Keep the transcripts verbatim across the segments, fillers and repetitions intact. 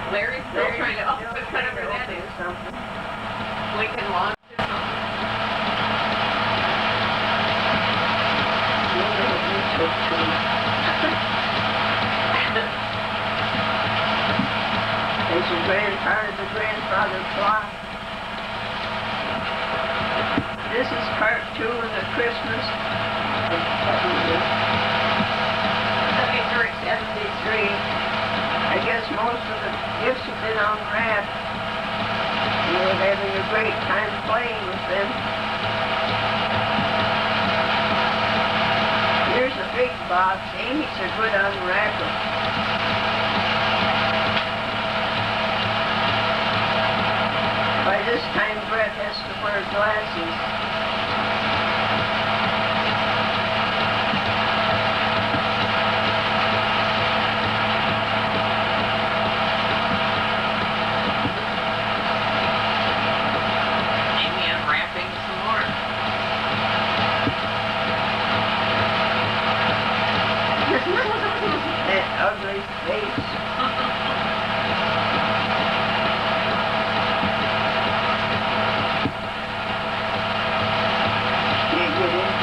Larry's still Larry's trying to still open trying whatever to that open is. something. Lincoln launched it. Look at what you took to. There's a grand part of the grandfather clock. This is part two of the Christmas. seventy-three. seventy-three. I guess most of the gifts have been unwrapped. We were having a great time playing with them. Here's a big box. Amy's a good unwrapper. By this time, Brett has to wear glasses. That ugly face. Can't get in.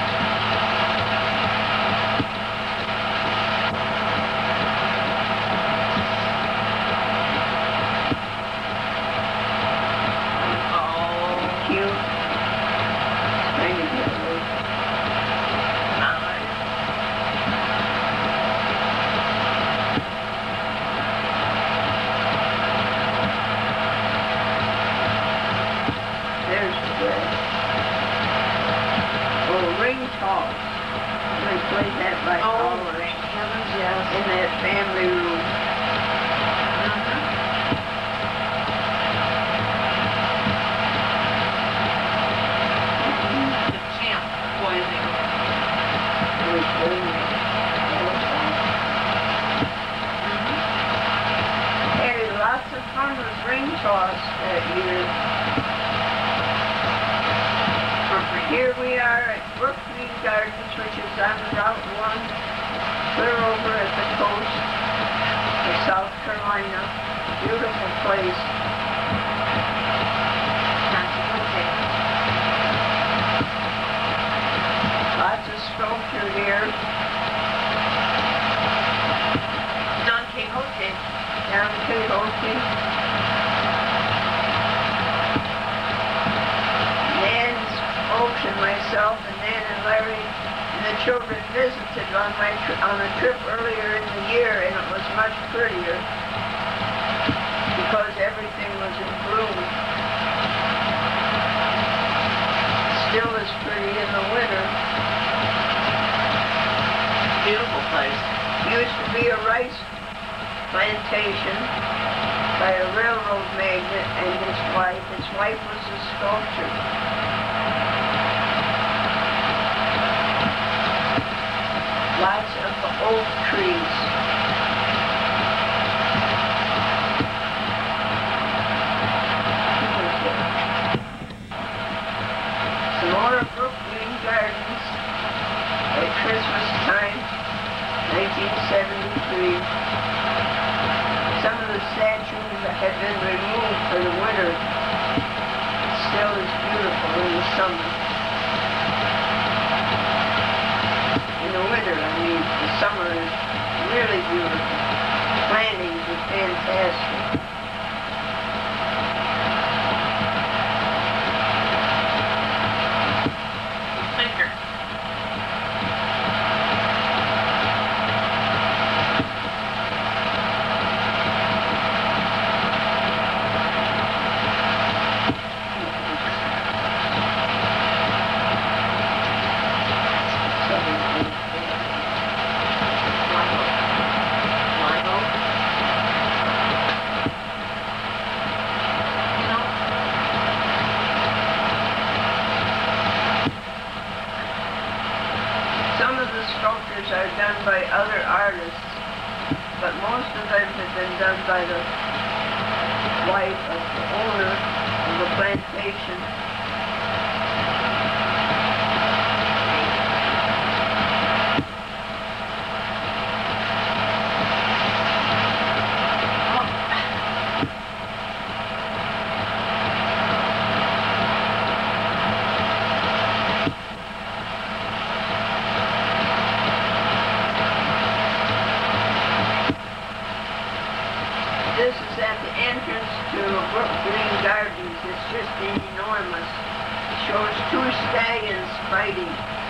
Oh, cute. Trying to get away. Ring toss. We played that by oh, hours. Heavens, yes. In that family room. Uh-huh. The champ poisoning. We played it. Had lots of fun with ring toss that year. Here we are at Brookgreen Gardens, which is on Route one, clear over at the coast of South Carolina. Beautiful place. Lots of sculpture here. Don Quixote. Don Quixote. And myself and Nan and Larry and the children visited on my tri on a trip earlier in the year, and it was much prettier because everything was in bloom. Still as pretty in the winter. Beautiful place. Used to be a rice plantation by a railroad magnate and his wife. His wife was a sculptor. Lots of oak trees. Some more Brookgreen Gardens at Christmas time, nineteen seventy-three. Some of the statues had been removed for the winter. It still is beautiful in the summer. In the winter, I mean, the summer is really beautiful. Plantings are fantastic. Thinker. Are done by other artists, but most of them have been done by the wife of the owner of the plantation. This is at the entrance to Brooklyn Gardens. It's just enormous. It shows two stallions fighting.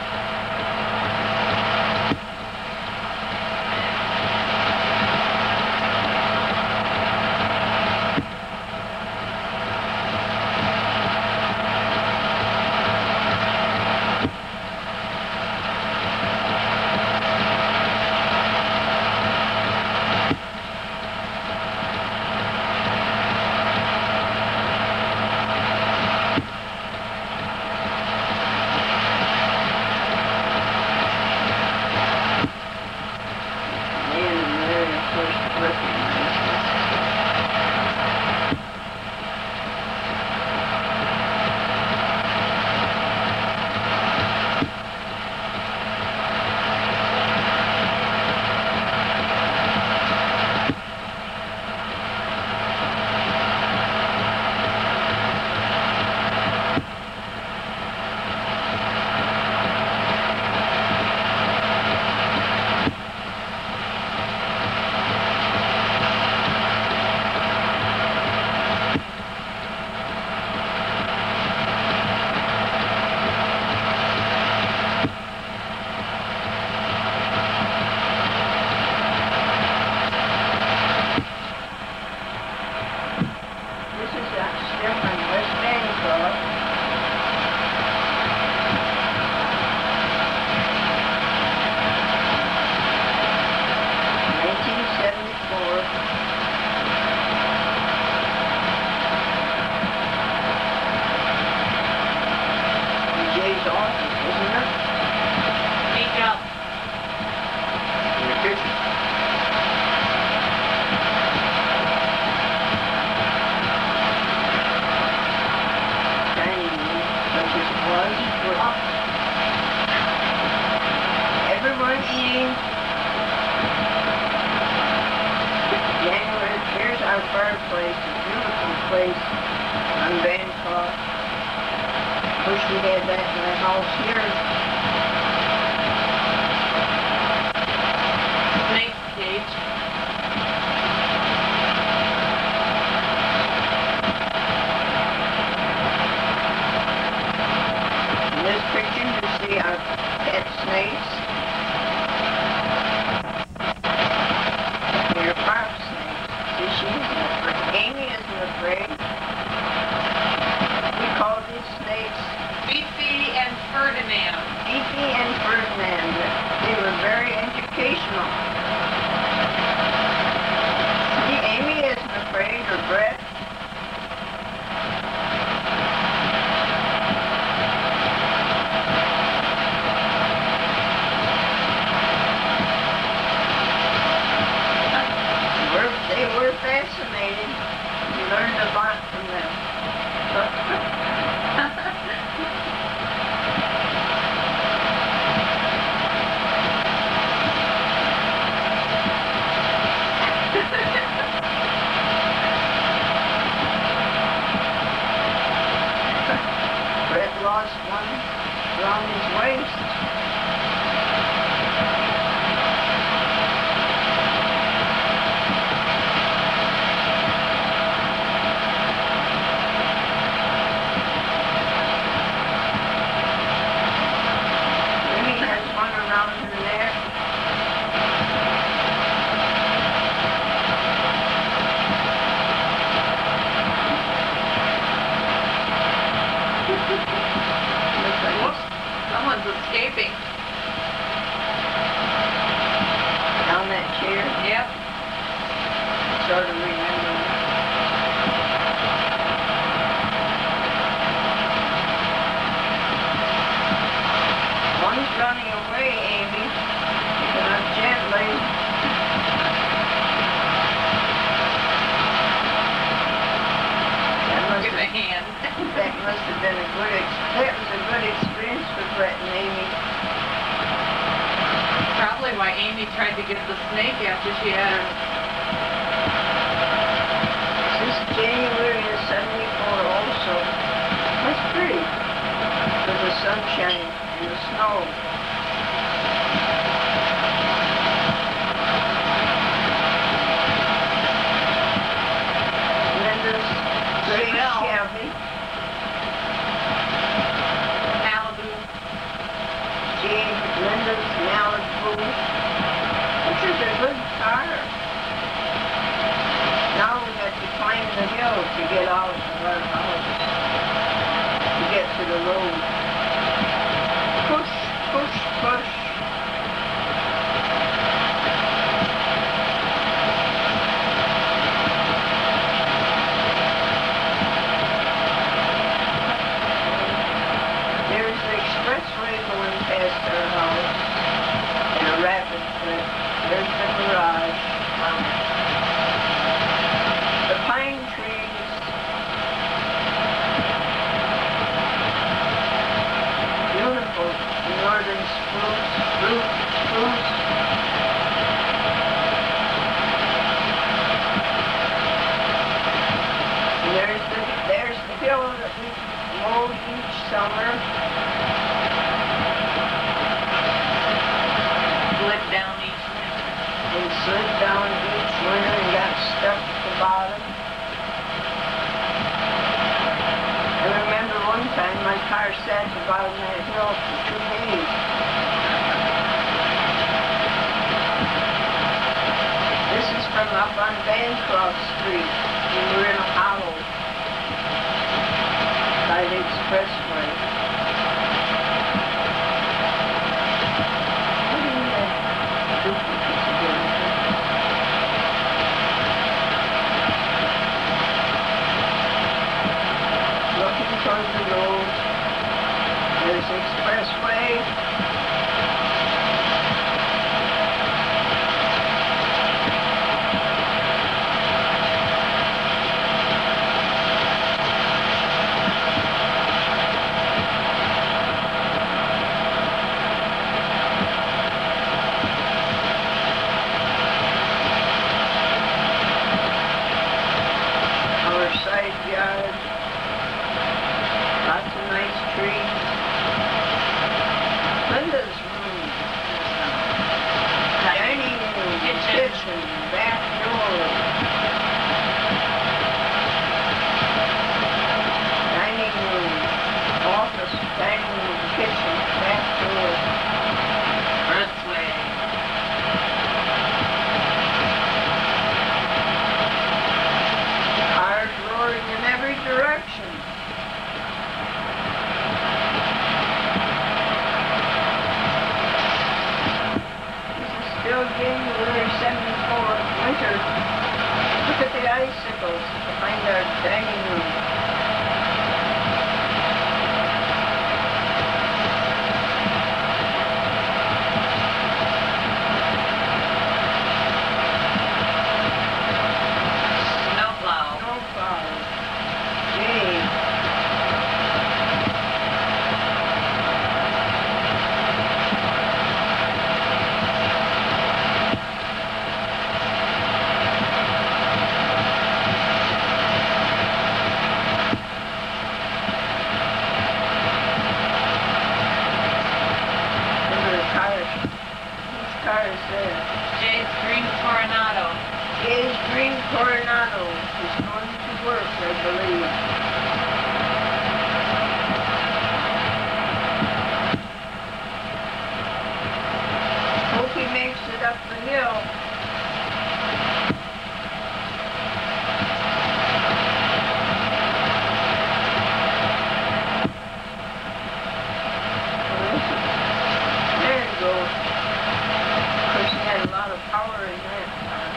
Everyone eating. January, here's our fireplace, a beautiful place on Bangkok. Wish we had that in the house here. Snake cage. In this picture you see our pet snakes. They're farm snakes. See, she isn't afraid. Amy isn't afraid. We call these snakes Fifi and Ferdinand. Fifi and Ferdinand. They were very educational. See, Amy isn't afraid, or Brett. They were fascinating. We learned a lot from them. Brett lost one around his waist. Someone's escaping. Down that chair? Yep. Sort of remember. One's running away, Amy. Picking up gently. That must Give a have, hand. that must have been a good ex that was a good experience for Brett and Amy. Probably why Amy tried to get the snake after she had her. This is January of seventy-four also. That's pretty. With the sunshine and the snow. sat at the bottom of that hill for two days. This is from up on Bancroft Street. We were in a hollow by the expressway. What do you have? Duplicates again. Looking towards the road, there's the expressway. Our side yard. Lots of nice trees. Linda's room. Dining room, Kitchen. kitchen, back door. Dining room, office, dining room, kitchen, back door. Earthway. Cars roaring in every direction. Still January seventy-four, winter. Look at the icicles behind our dining room. Snowplow. Snowplows. Gee. Cars there. Jay's green Coronado. Gay's green Coronado is going to work, I believe. Hope he makes it up the hill. There it goes. Of course, he had a lot of power in that car.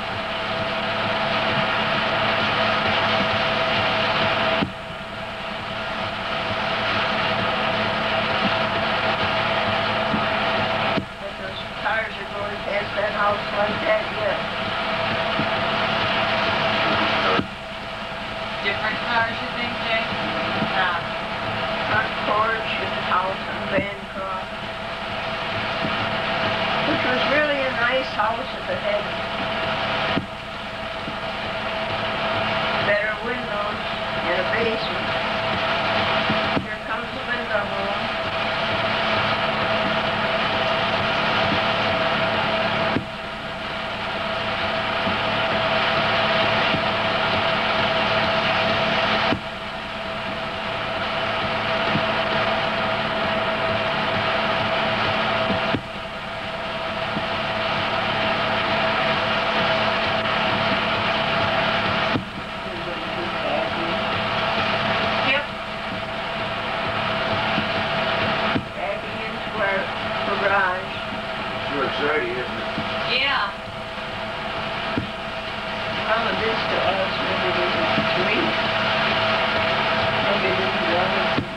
But those cars are going past that house like that yet. Different cars, you think, Jay? Nah. Front porch and house on Bancroft. Which was really a nice house if it had better windows and a basement. Here comes the window home. Yep. Backing into our garage. Sure exciting, isn't it? Yeah. Well, it is to us, maybe it isn't to me. Maybe it isn't to other people.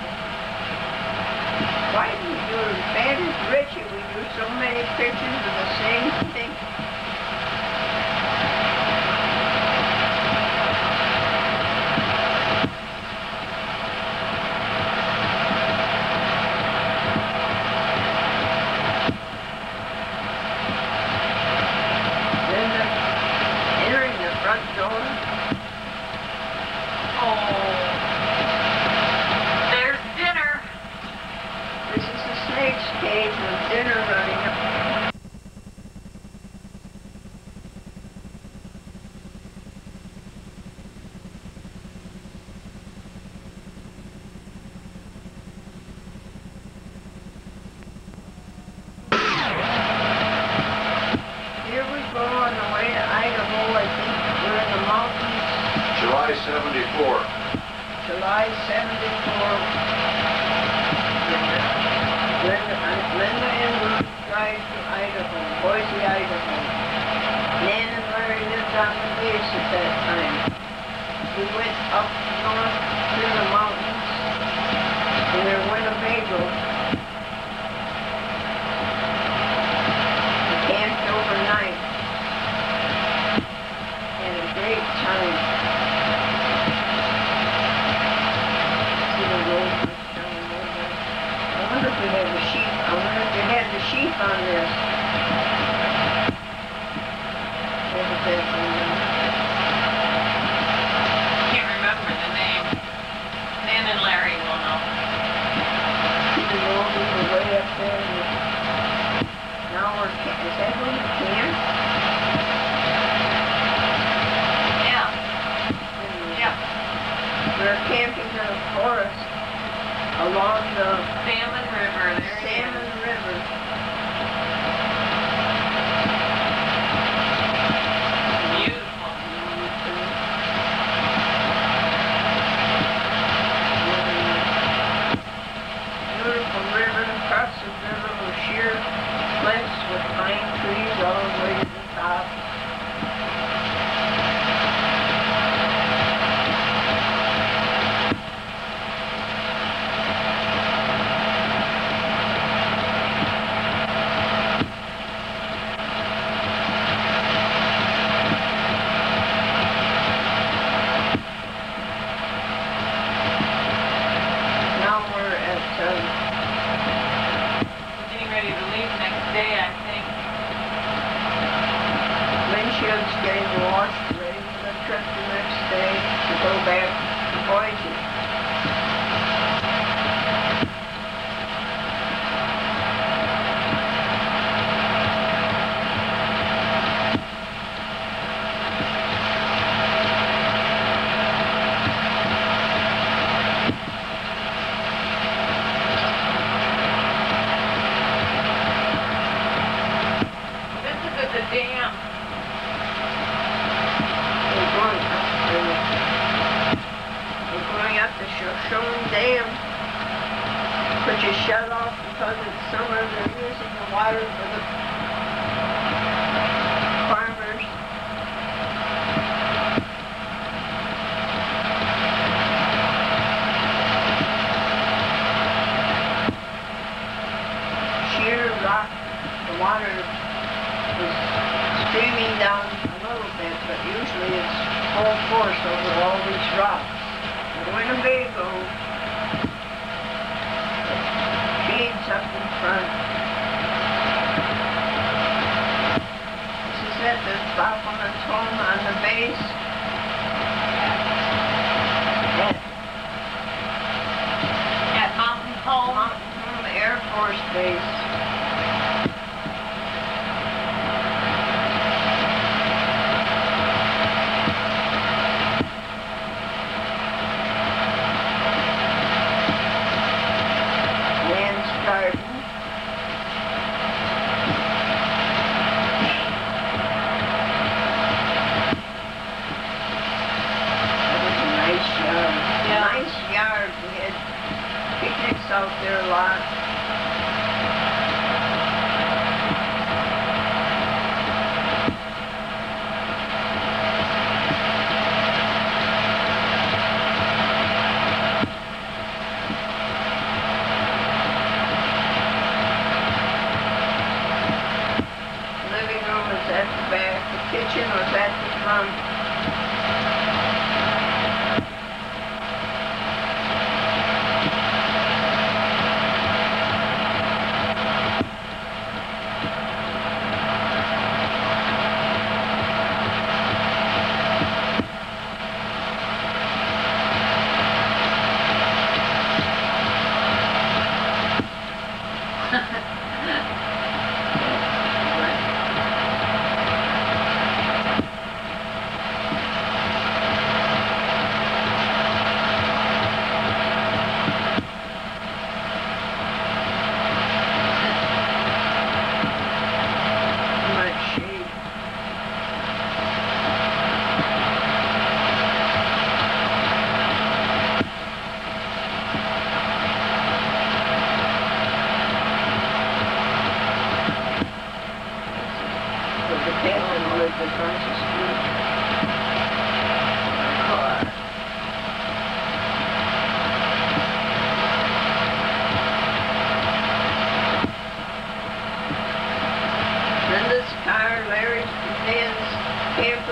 Why do you do as bad as Richie? We do so many pictures of the same thing. Then the, entering the front door. Oh. There's dinner. This is the snake's cage with dinner running up. seventy-four. July seventy-four. Linda, Linda and Ruth drive to Idaho, Boise, Idaho. Nan and Larry lived on the base at that time. We went up north through the mountains in their Winnebago. We camped overnight. Had a great time. See the road down over. I wonder if we had the sheep. I wonder if they had the sheep on this. Never did. Can't remember the name. Nan and Larry will know. See the road, we were way up there. And now we're, ca- is that where we camp? Yeah. Yeah. We're camping in a forest along the Salmon River. There it Salmon is. River. Beautiful. Beautiful river. Across the river were sheer cliffs with pine trees all the way to the top. Now we're at um, We're getting ready to leave next day, I think. windshield's getting washed, ready for the trip the next day to go back to Boise. This is at the dam. We're going up to, we're going up to Shoshone Dam, which is shut off because it's summer. They're using the water for the farmers. Sheer rock, the water is streaming down a little bit, but usually it's full force over all these rocks. The Winnebago shades up in front. This is at the Baphomet's home on the base. At At Mountain Home. Mountain Home Air Force Base.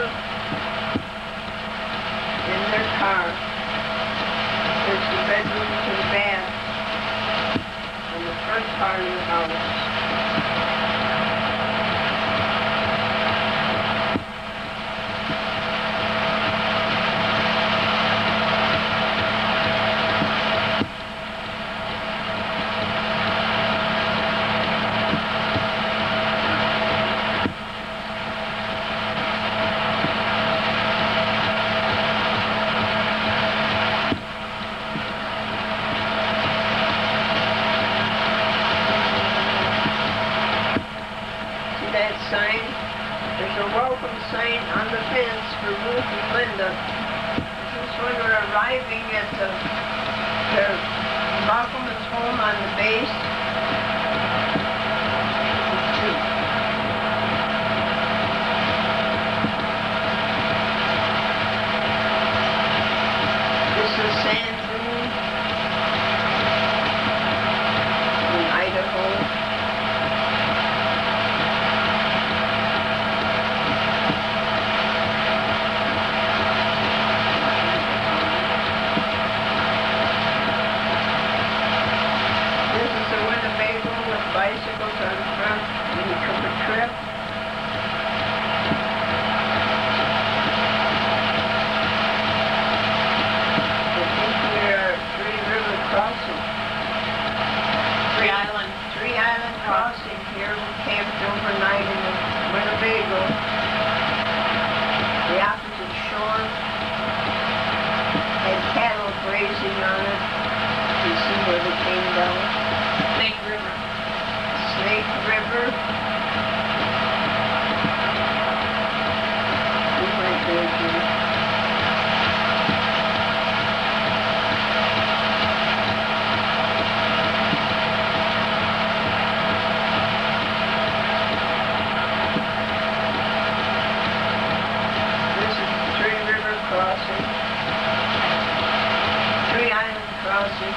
in their car. There's the bedrooms and bath in the front part of the house. That sign, there's a welcome sign on the fence for Ruth and Linda. This is when we're arriving at the, their Bachman's home on the base. This is sand dune in Idaho. Bicycles on the front when you took a trip. I think we're at Three River Crossing. Three Island. Three Island Crossing here. We camped overnight in the Winnebago. The opposite shore had cattle grazing on it. You see where they came down. Snake River. Snake River. We went there too. This is Three River Crossing. Three Island Crossing.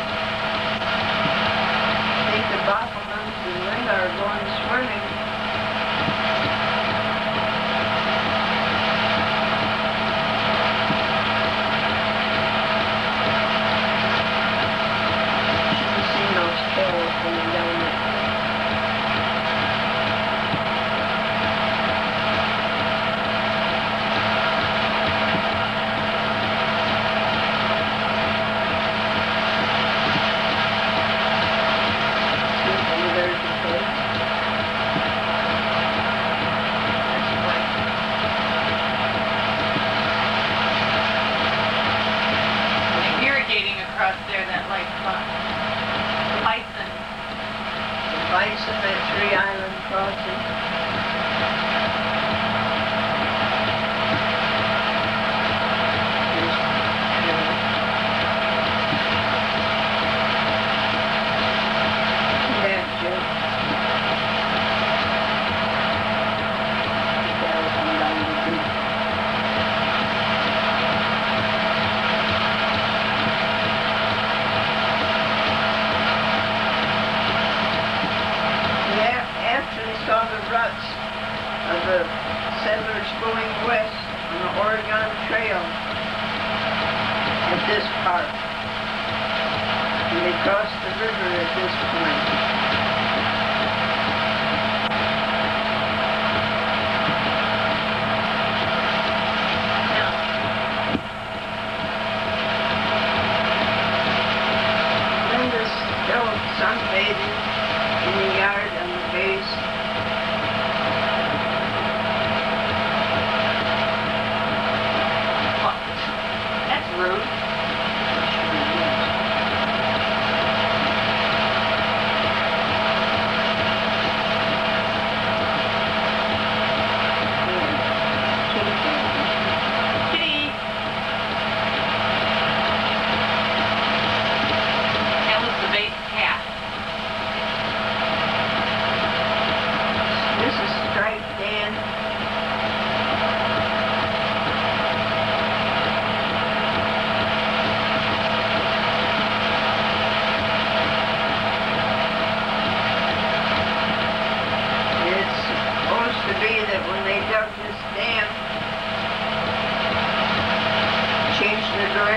I think the Bachmans and Linda are going swimming. Shouldn't see those tails coming down there. Across there, that like uh, bison. The bison at Three Island Crossing. Yeah, Joe. That'll come down the beach. Saw the ruts of the settlers going west on the Oregon Trail at this part. And they crossed the river at this point. Linda's still sunbathing in the yard on the base.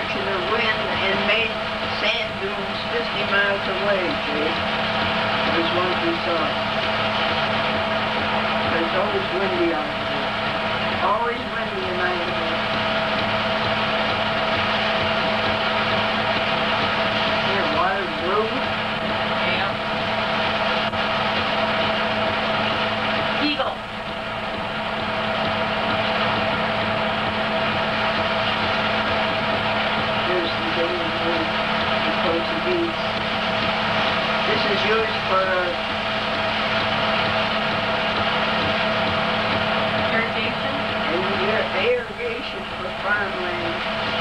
much of the wind and made sand dunes fifty miles away, Jay. Was what we saw. But it's always windy out there. Always windy in Idaho. Here, water blue. Yeah. Eagle. There's the daily blue. The coast beach. This is used for Irrigation. ir- irrigation for farmland.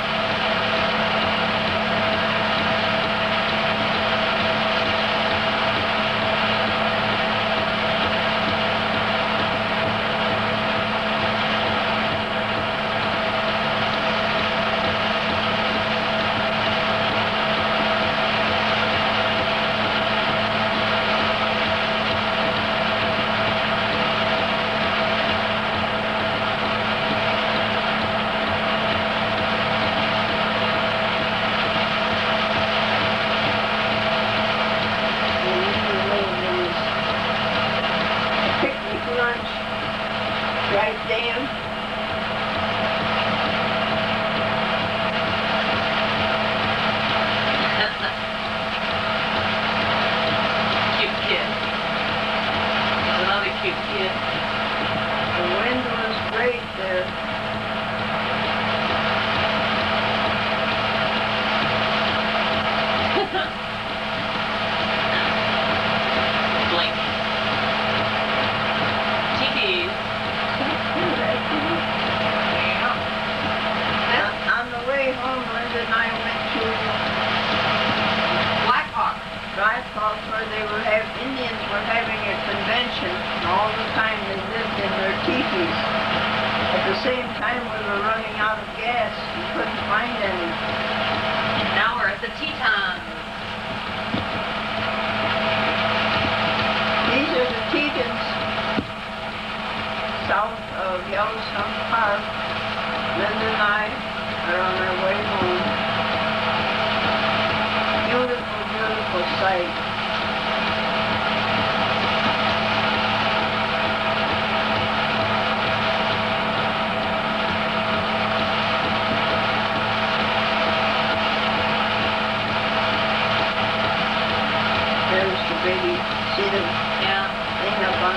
Lunch, right down. Cute kid. There's another cute kid. The wind was great there. Blink. Teepees. Now, on the way home, Linda and I went to Black Hawk. Dry Falls where they were have Indians were having a convention, and all the time they lived in their teepees. At the same time, we were running out of gas. We couldn't find any. Now we're at the Tetons. These are the Tetons, south of Yellowstone Park. Linda and I are on our way home. Beautiful, beautiful sight. There's the baby, see the Yeah. thing up on